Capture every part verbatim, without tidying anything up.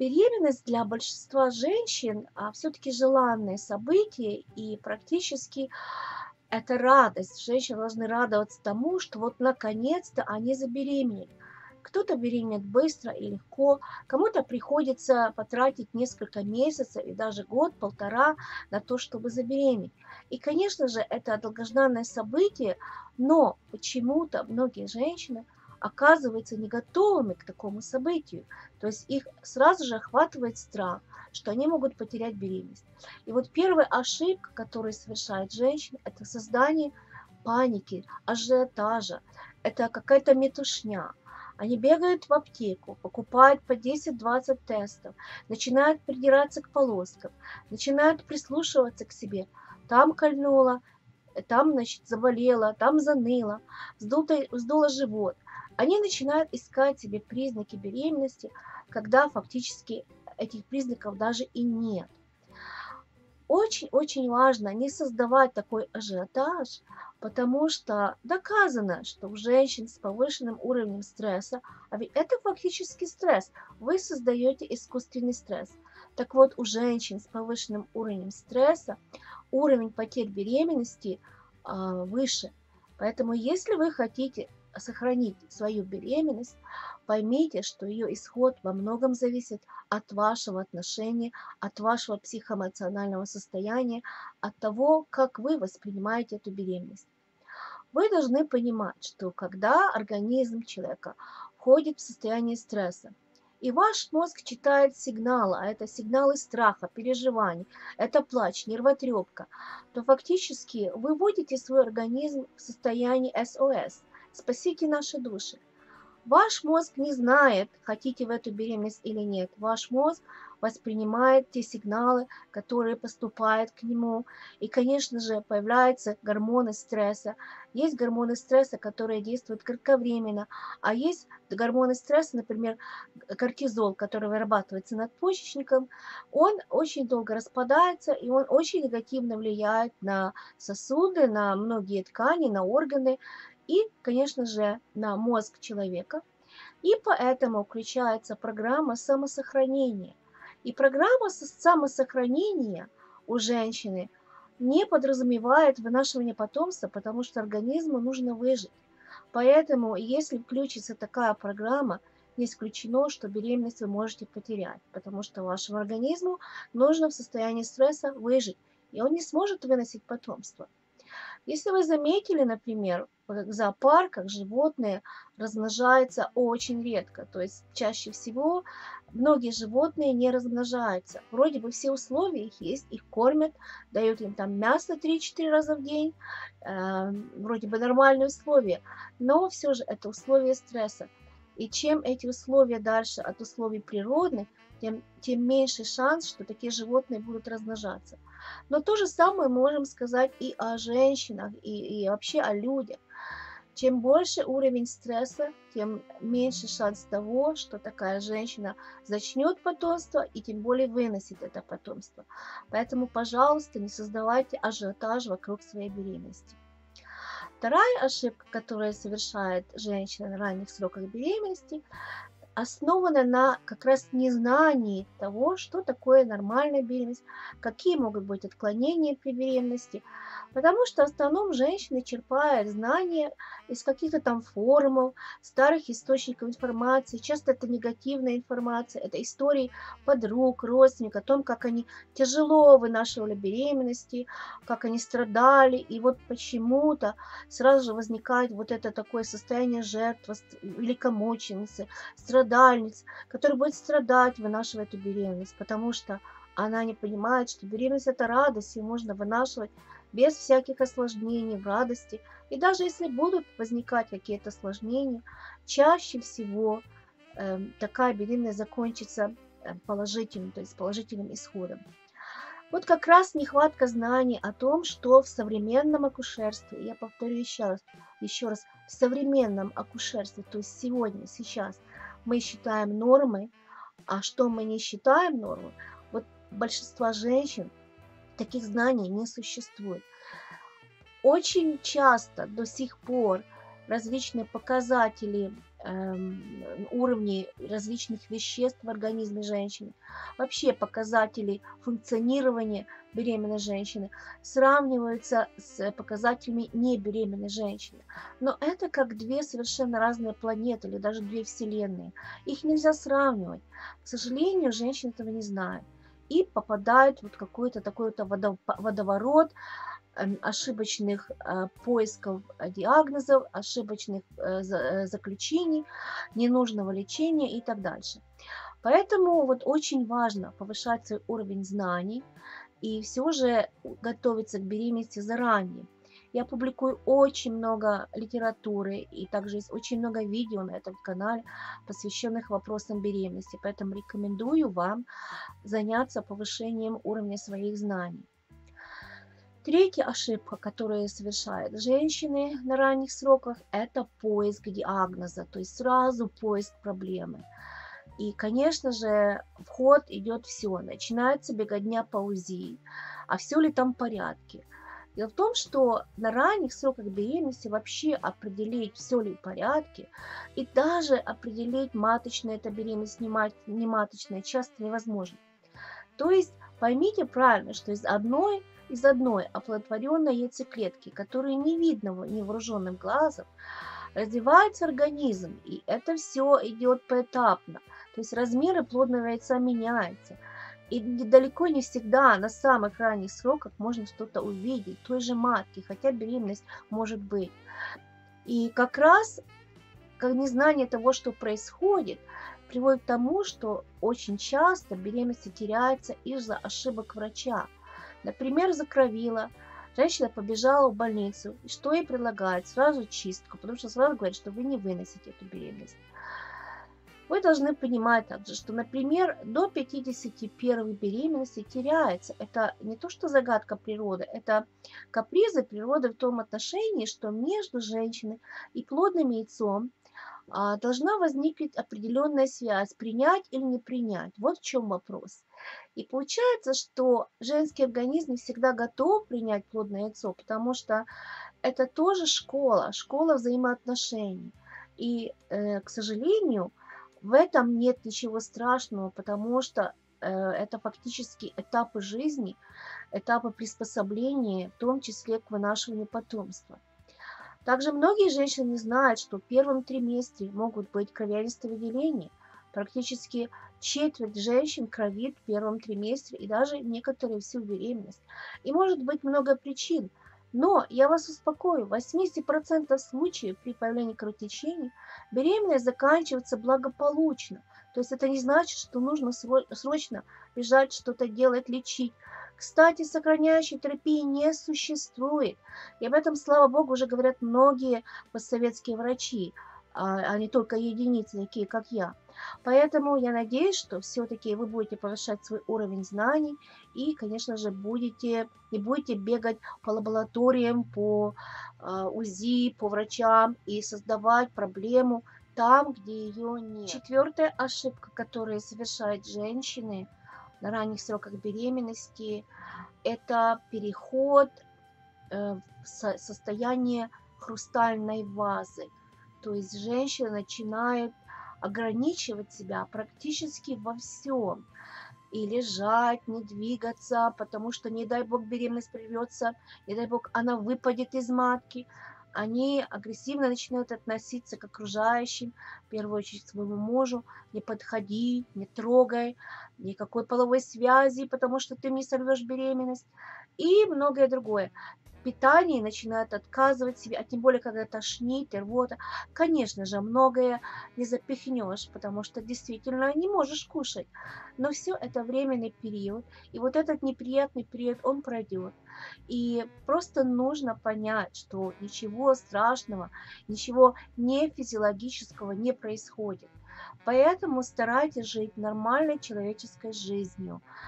Беременность для большинства женщин а, все-таки желанное событие, и практически это радость. Женщины должны радоваться тому, что вот наконец-то они забеременели. Кто-то беременеет быстро и легко, кому-то приходится потратить несколько месяцев и даже год-полтора на то, чтобы забеременеть. И, конечно же, это долгожданное событие, но почему-то многие женщины оказываются не готовыми к такому событию. То есть их сразу же охватывает страх, что они могут потерять беременность. И вот первая ошибка, которую совершает женщина, это создание паники, ажиотажа, это какая-то метушня. Они бегают в аптеку, покупают по десять-двадцать тестов, начинают придираться к полоскам, начинают прислушиваться к себе. Там кольнуло, там, значит, заболело, там заныло, вздуло, вздуло живот. Они начинают искать себе признаки беременности, когда фактически этих признаков даже и нет. Очень-очень важно не создавать такой ажиотаж, потому что доказано, что у женщин с повышенным уровнем стресса, а ведь это фактически стресс, вы создаете искусственный стресс. Так вот, у женщин с повышенным уровнем стресса уровень потерь беременности а, выше. Поэтому, если вы хотите сохранить свою беременность, поймите, что ее исход во многом зависит от вашего отношения, от вашего психоэмоционального состояния, от того, как вы воспринимаете эту беременность. Вы должны понимать, что когда организм человека входит в состояние стресса, и ваш мозг читает сигналы, а это сигналы страха, переживаний, это плач, нервотрепка, то фактически вы вводите свой организм в состояние эс о эс – «Спасите наши души». Ваш мозг не знает, хотите вы эту беременность или нет. Ваш мозг воспринимает те сигналы, которые поступают к нему. И, конечно же, появляются гормоны стресса. Есть гормоны стресса, которые действуют кратковременно, а есть гормоны стресса, например, кортизол, который вырабатывается надпочечником. Он очень долго распадается, и он очень негативно влияет на сосуды, на многие ткани, на органы. И, конечно же, на мозг человека. И поэтому включается программа самосохранения. И программа самосохранения у женщины не подразумевает вынашивание потомства, потому что организму нужно выжить. Поэтому, если включится такая программа, не исключено, что беременность вы можете потерять, потому что вашему организму нужно в состоянии стресса выжить, и он не сможет выносить потомство. Если вы заметили, например, в зоопарках животные размножаются очень редко, то есть чаще всего многие животные не размножаются. Вроде бы все условия их есть, их кормят, дают им там мясо три-четыре раза в день, э, вроде бы нормальные условия, но все же это условия стресса. И чем эти условия дальше от условий природных, тем, тем меньше шанс, что такие животные будут размножаться. Но то же самое можем сказать и о женщинах, и, и вообще о людях. Чем больше уровень стресса, тем меньше шанс того, что такая женщина зачнет потомство и тем более выносит это потомство. Поэтому, пожалуйста, не создавайте ажиотаж вокруг своей беременности. Вторая ошибка, которую совершает женщина на ранних сроках беременности, основана на как раз незнании того, что такое нормальная беременность, какие могут быть отклонения при беременности, потому что в основном женщины черпают знания из каких-то там форумов, старых источников информации, часто это негативная информация, это истории подруг, родственников, о том, как они тяжело вынашивали беременности, как они страдали, и вот почему-то сразу же возникает вот это такое состояние жертвы, великомученицы, страдальниц, которая будет страдать, вынашивая эту беременность, потому что она не понимает, что беременность – это радость, и можно вынашивать без всяких осложнений, в радости. И даже если будут возникать какие-то осложнения, чаще всего э, такая беременность закончится положительным, то есть положительным исходом. Вот как раз нехватка знаний о том, что в современном акушерстве, я повторю еще раз, еще раз, в современном акушерстве, то есть сегодня, сейчас, мы считаем нормой, а что мы не считаем нормой, вот большинство женщин таких знаний не существует. Очень часто до сих пор различные показатели эм, уровни различных веществ в организме женщины, вообще показатели функционирования беременной женщины сравниваются с показателями небеременной женщины. Но это как две совершенно разные планеты или даже две вселенные. Их нельзя сравнивать. К сожалению, женщины этого не знают и попадают в вот какой-то такой вот водоворот ошибочных э, поисков диагнозов, ошибочных э, за, заключений, ненужного лечения и так дальше. Поэтому вот очень важно повышать свой уровень знаний и все же готовиться к беременности заранее. Я публикую очень много литературы, и также есть очень много видео на этом канале, посвященных вопросам беременности, поэтому рекомендую вам заняться повышением уровня своих знаний. Третья ошибка, которую совершают женщины на ранних сроках, это поиск диагноза, то есть сразу поиск проблемы. И, конечно же, в ход идет все. Начинается беготня по УЗИ, а все ли там в порядке. Дело в том, что на ранних сроках беременности вообще определить, все ли в порядке, и даже определить, маточная это беременность, не маточная, часто невозможно. То есть поймите правильно, что из одной из одной оплодотворенной яйцеклетки, которую не видно невооруженным глазом, развивается организм, и это все идет поэтапно. То есть размеры плодного яйца меняются. И далеко не всегда на самых ранних сроках можно что-то увидеть той же матки, хотя беременность может быть. И как раз как незнание того, что происходит, приводит к тому, что очень часто беременность теряется из-за ошибок врача. Например, закровила, женщина побежала в больницу, и что ей предлагают? Сразу чистку, потому что сразу говорят, что вы не выносите эту беременность. Вы должны понимать также, что, например, до пятидесяти первой беременности теряется. Это не то, что загадка природы, это капризы природы в том отношении, что между женщиной и плодным яйцом должна возникнуть определенная связь, принять или не принять. Вот в чем вопрос. И получается, что женский организм не всегда готов принять плодное яйцо, потому что это тоже школа, школа взаимоотношений. И, э, к сожалению, в этом нет ничего страшного, потому что э, это фактически этапы жизни, этапы приспособления, в том числе к вынашиванию потомства. Также многие женщины не знают, что в первом триместре могут быть кровянистые выделения. Практически четверть женщин кровит в первом триместре и даже некоторые всю беременность. И может быть много причин. Но я вас успокою, в восемьдесят процентов случаев при появлении кровотечений беременность заканчивается благополучно. То есть это не значит, что нужно срочно бежать, что-то делать, лечить. Кстати, сохраняющей терапии не существует. И об этом, слава богу, уже говорят многие постсоветские врачи, а не только единицы, такие как я. Поэтому я надеюсь, что все-таки вы будете повышать свой уровень знаний и, конечно же, будете, не будете бегать по лабораториям, по УЗИ, по врачам и создавать проблему там, где ее нет. Четвертая ошибка, которую совершают женщины на ранних сроках беременности, это переход в состояние хрустальной вазы. То есть женщина начинает ограничивать себя практически во всем. И лежать, не двигаться, потому что, не дай бог, беременность прервется, не дай бог, она выпадет из матки. Они агрессивно начинают относиться к окружающим, в первую очередь к своему мужу. Не подходи, не трогай, никакой половой связи, потому что ты мне сорвешь беременность. И многое другое. Питание начинают отказывать себе, а тем более, когда тошнит, рвота. Конечно же, многое не запихнешь, потому что действительно не можешь кушать. Но все это временный период, и вот этот неприятный период, он пройдет. И просто нужно понять, что ничего страшного, ничего не физиологического не происходит. Поэтому старайтесь жить нормальной человеческой жизнью.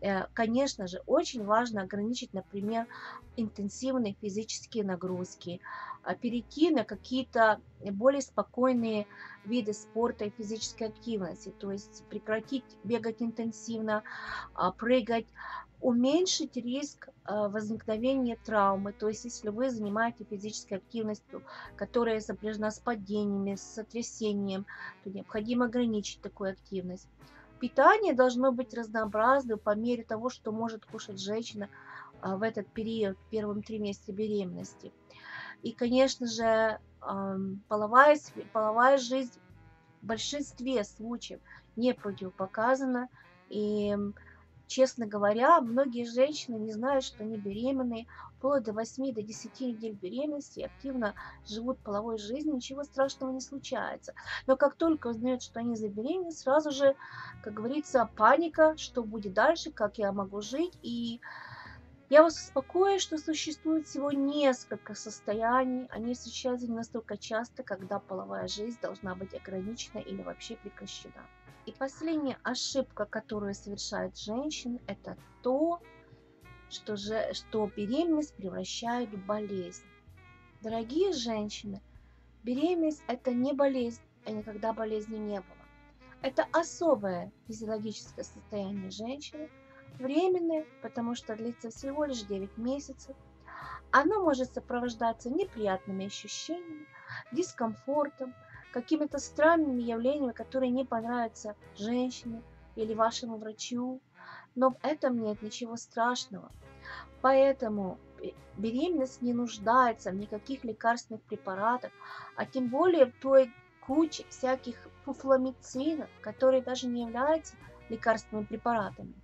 Э, Конечно же, очень важно ограничить, например, интенсивные физические нагрузки, а, перейти на какие-то более спокойные виды спорта и физической активности, то есть прекратить бегать интенсивно, а, прыгать, уменьшить риск а, возникновения травмы. То есть если вы занимаетесь физической активностью, которая сопряжена с падениями, с сотрясением, то необходимо ограничить такую активность. Питание должно быть разнообразным по мере того, что может кушать женщина а, в этот период, в первом триместре беременности. И, конечно же, ам, половая, сфе- половая жизнь в большинстве случаев не противопоказана. И, м, честно говоря, многие женщины не знают, что они беременны, вплоть до восьми до десяти недель беременности, и активно живут половой жизнью, ничего страшного не случается. Но как только узнают, что они забеременены, сразу же, как говорится, паника, что будет дальше, как я могу жить. И я вас успокою, что существует всего несколько состояний, они встречаются не настолько часто, когда половая жизнь должна быть ограничена или вообще прекращена. И последняя ошибка, которую совершают женщины, это то, что, же, что беременность превращает в болезнь. Дорогие женщины, беременность – это не болезнь, и никогда болезни не было. Это особое физиологическое состояние женщины, временное, потому что длится всего лишь девять месяцев. Оно может сопровождаться неприятными ощущениями, дискомфортом, какими-то странными явлениями, которые не понравятся женщине или вашему врачу. Но в этом нет ничего страшного. Поэтому беременность не нуждается в никаких лекарственных препаратах, а тем более в той куче всяких фуфломицинов, которые даже не являются лекарственными препаратами.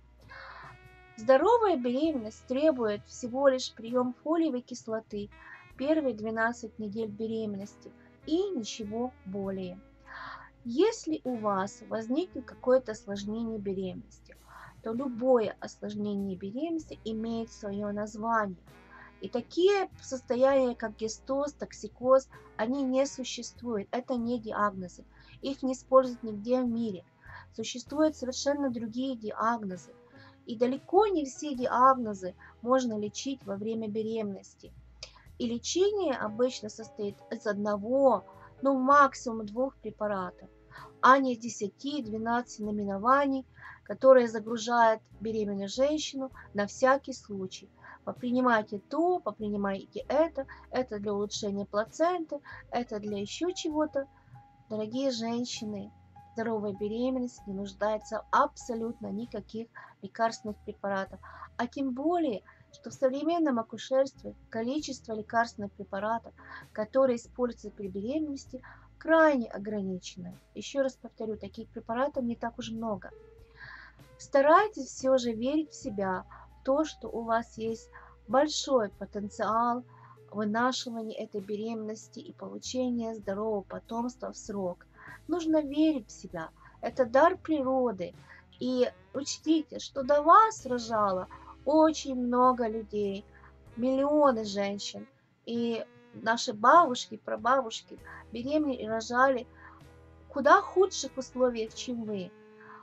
Здоровая беременность требует всего лишь прием фолиевой кислоты первые двенадцать недель беременности и ничего более. Если у вас возникнет какое-то осложнение беременности, то любое осложнение беременности имеет свое название. И такие состояния, как гистоз, токсикоз, они не существуют. Это не диагнозы. Их не используют нигде в мире. Существуют совершенно другие диагнозы. И далеко не все диагнозы можно лечить во время беременности. И лечение обычно состоит из одного, ну максимум двух препаратов, а не десяти-двенадцати наименований, которые загружают беременную женщину на всякий случай. Попринимайте то, попринимайте это, это для улучшения плаценты, это для еще чего-то. Дорогие женщины, здоровая беременность не нуждается в абсолютно никаких лекарственных препаратов, а тем более, что в современном акушерстве количество лекарственных препаратов, которые используются при беременности, крайне ограничено. Еще раз повторю, таких препаратов не так уж много. Старайтесь все же верить в себя, в то, что у вас есть большой потенциал вынашивания этой беременности и получения здорового потомства в срок. Нужно верить в себя. Это дар природы. И учтите, что до вас рожало очень много людей, миллионы женщин. И наши бабушки, прабабушки беременели и рожали в куда худших условиях, чем вы.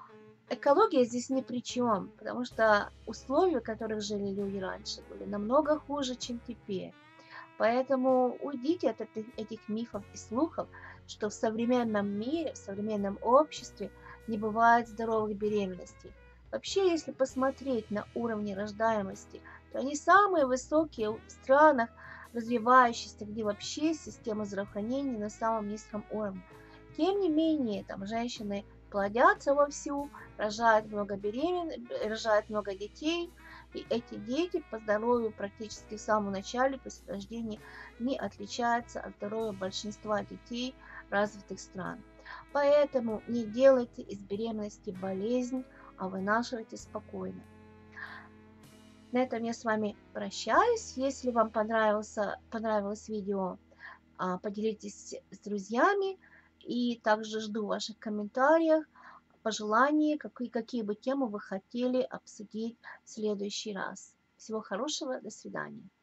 Экология здесь ни при чем, потому что условия, в которых жили люди раньше, были намного хуже, чем теперь. Поэтому уйдите от этих, этих мифов и слухов, что в современном мире, в современном обществе не бывает здоровых беременностей. Вообще, если посмотреть на уровни рождаемости, то они самые высокие в странах развивающихся, где вообще система здравоохранения на самом низком уровне. Тем не менее, там женщины плодятся вовсю, рожают много беремен, рожают много детей, и эти дети по здоровью практически в самом начале после рождения не отличаются от здоровья большинства детей развитых стран. Поэтому не делайте из беременности болезнь, а вынашивайте спокойно. На этом я с вами прощаюсь. Если вам понравился, понравилось видео, поделитесь с друзьями. И также жду ваших комментариев, пожеланий, какие, какие бы темы вы хотели обсудить в следующий раз. Всего хорошего, до свидания.